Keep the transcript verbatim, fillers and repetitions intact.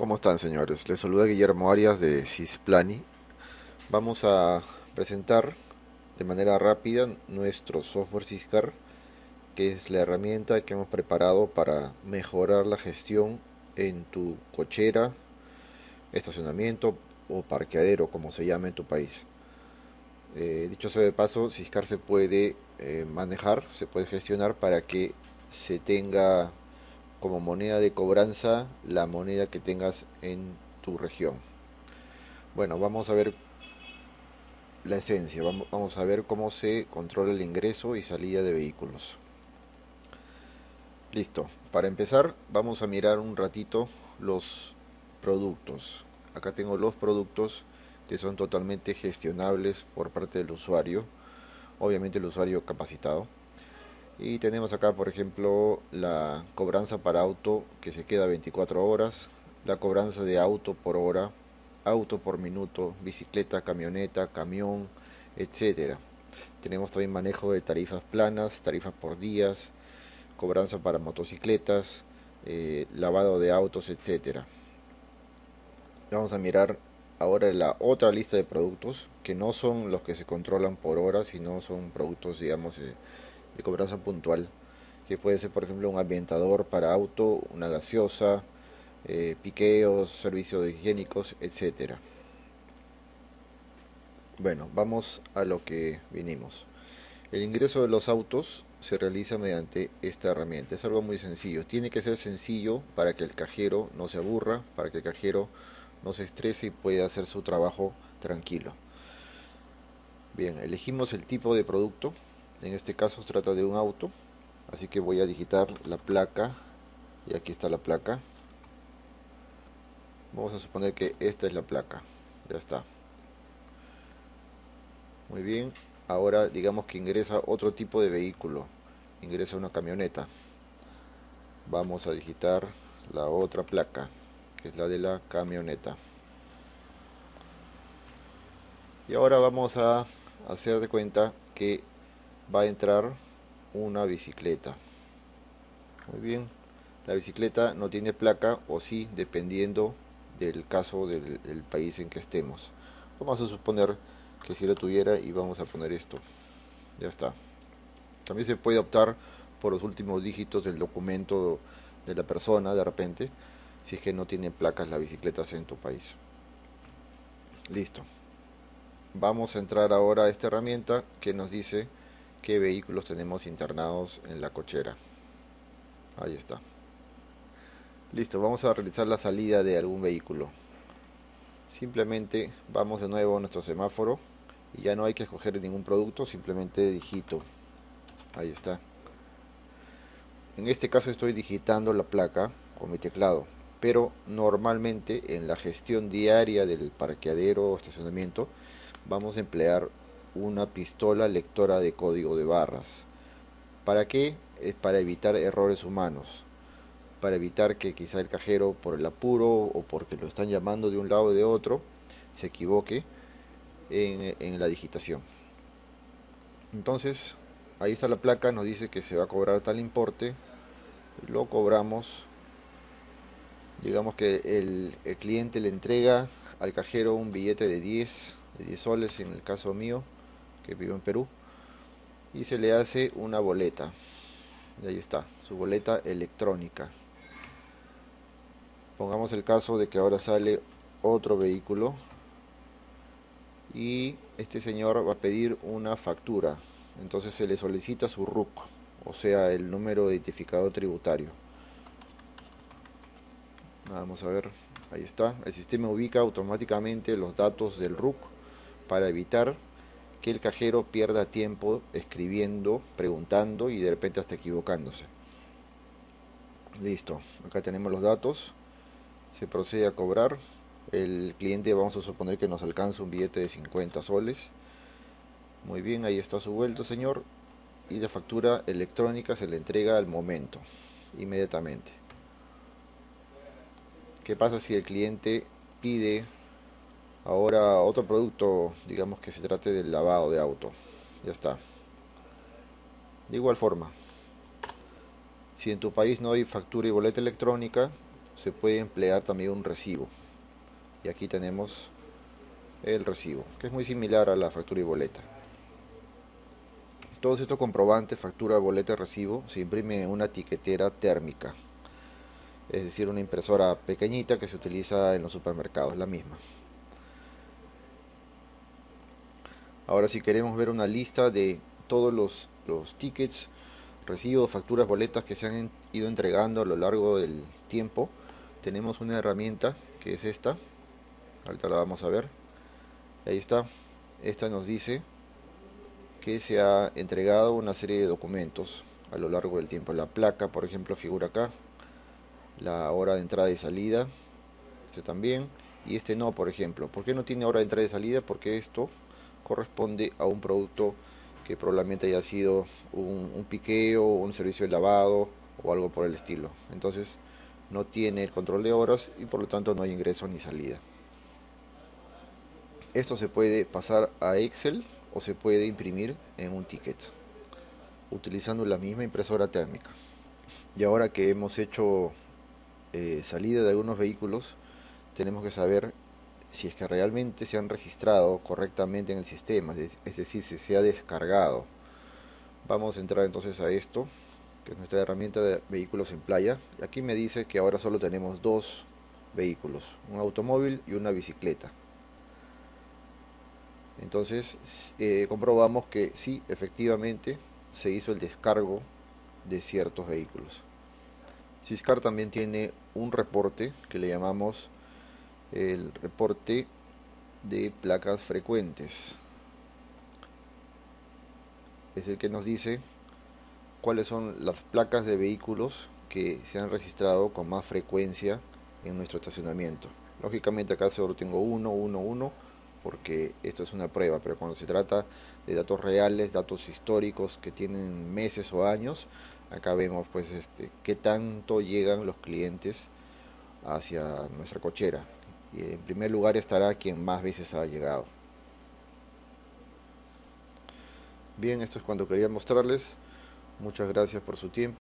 ¿Cómo están, señores? Les saluda Guillermo Arias de Cisplani. Vamos a presentar de manera rápida nuestro software Siscar, que es la herramienta que hemos preparado para mejorar la gestión en tu cochera, estacionamiento o parqueadero, como se llama en tu país. Eh, dicho sea de paso, Siscar se puede eh, manejar, se puede gestionar para que se tenga como moneda de cobranza la moneda que tengas en tu región. Bueno, vamos a ver la esencia. Vamos, vamos a ver cómo se controla el ingreso y salida de vehículos. Listo. Para empezar, vamos a mirar un ratito los productos. Acá tengo los productos que son totalmente gestionables por parte del usuario. Obviamente el usuario capacitado. Y tenemos acá, por ejemplo, la cobranza para auto que se queda veinticuatro horas, la cobranza de auto por hora, auto por minuto, bicicleta, camioneta, camión, etcétera. Tenemos también manejo de tarifas planas, tarifas por días, cobranza para motocicletas, eh, lavado de autos, etcétera. Vamos a mirar ahora la otra lista de productos que no son los que se controlan por hora, sino son productos, digamos, eh, de cobranza puntual, que puede ser, por ejemplo, un ambientador para auto, una gaseosa, eh, piqueos, servicios higiénicos, etcétera. Bueno, vamos a lo que vinimos. El ingreso de los autos se realiza mediante esta herramienta. Es algo muy sencillo. Tiene que ser sencillo para que el cajero no se aburra, para que el cajero no se estrese y pueda hacer su trabajo tranquilo. Bien, elegimos el tipo de producto. En este caso se trata de un auto. Así que voy a digitar la placa. Y aquí está la placa. Vamos a suponer que esta es la placa. Ya está. Muy bien. Ahora digamos que ingresa otro tipo de vehículo. Ingresa una camioneta. Vamos a digitar la otra placa, que es la de la camioneta. Y ahora vamos a hacer de cuenta que va a entrar una bicicleta. Muy bien. La bicicleta no tiene placa, o sí, dependiendo del caso del, del país en que estemos. Vamos a suponer que si lo tuviera y vamos a poner esto. Ya está. También se puede optar por los últimos dígitos del documento de la persona de repente, si es que no tiene placas la bicicleta en tu país. Listo. Vamos a entrar ahora a esta herramienta que nos dice qué vehículos tenemos internados en la cochera. Ahí está. Listo, vamos a realizar la salida de algún vehículo. Simplemente vamos de nuevo a nuestro semáforo y ya no hay que escoger ningún producto, simplemente digito. Ahí está. En este caso estoy digitando la placa con mi teclado, pero normalmente en la gestión diaria del parqueadero o estacionamiento vamos a emplear una pistola lectora de código de barras. ¿Para qué? Es para evitar errores humanos, para evitar que quizá el cajero, por el apuro o porque lo están llamando de un lado o de otro, se equivoque en, en la digitación. Entonces, ahí está la placa, nos dice que se va a cobrar tal importe, lo cobramos. Digamos que el, el cliente le entrega al cajero un billete de diez, de diez soles en el caso mío, que vivo en Perú, y se le hace una boleta. Y ahí está, su boleta electrónica. Pongamos el caso de que ahora sale otro vehículo y este señor va a pedir una factura. Entonces se le solicita su R U C, o sea, el número de identificador tributario. Vamos a ver, ahí está. El sistema ubica automáticamente los datos del R U C para evitar que el cajero pierda tiempo escribiendo, preguntando y de repente hasta equivocándose. Listo, acá tenemos los datos. Se procede a cobrar. El cliente, vamos a suponer que nos alcanza un billete de cincuenta soles. Muy bien, ahí está su vuelto, señor. Y la factura electrónica se le entrega al momento, inmediatamente. ¿Qué pasa si el cliente pide ahora otro producto, digamos que se trate del lavado de auto? Ya está. De igual forma, si en tu país no hay factura y boleta electrónica, se puede emplear también un recibo. Y aquí tenemos el recibo, que es muy similar a la factura y boleta. Todos estos comprobantes, factura, boleta y recibo, se imprimen en una tiquetera térmica, es decir, una impresora pequeñita que se utiliza en los supermercados, la misma. Ahora, si queremos ver una lista de todos los, los tickets, recibos, facturas, boletas que se han ido entregando a lo largo del tiempo, tenemos una herramienta que es esta. Ahorita la vamos a ver. Ahí está. Esta nos dice que se ha entregado una serie de documentos a lo largo del tiempo. La placa, por ejemplo, figura acá. La hora de entrada y salida. Este también. Y este no, por ejemplo. ¿Por qué no tiene hora de entrada y salida? Porque esto corresponde a un producto que probablemente haya sido un, un piqueo, un servicio de lavado o algo por el estilo. Entonces no tiene el control de horas y por lo tanto no hay ingreso ni salida. Esto se puede pasar a Excel o se puede imprimir en un ticket utilizando la misma impresora térmica. Y ahora que hemos hecho eh, salida de algunos vehículos, tenemos que saber si es que realmente se han registrado correctamente en el sistema, es decir, si se ha descargado. Vamos a entrar entonces a esto, que es nuestra herramienta de vehículos en playa. Y aquí me dice que ahora solo tenemos dos vehículos, un automóvil y una bicicleta. Entonces eh, comprobamos que sí, efectivamente se hizo el descargo de ciertos vehículos. Siscar también tiene un reporte que le llamamos el reporte de placas frecuentes. Es el que nos dice cuáles son las placas de vehículos que se han registrado con más frecuencia en nuestro estacionamiento. Lógicamente acá solo tengo uno, uno, uno, porque esto es una prueba, pero cuando se trata de datos reales, datos históricos que tienen meses o años, acá vemos pues este qué tanto llegan los clientes hacia nuestra cochera. Y en primer lugar estará quien más veces ha llegado. Bien, esto es cuanto quería mostrarles. Muchas gracias por su tiempo.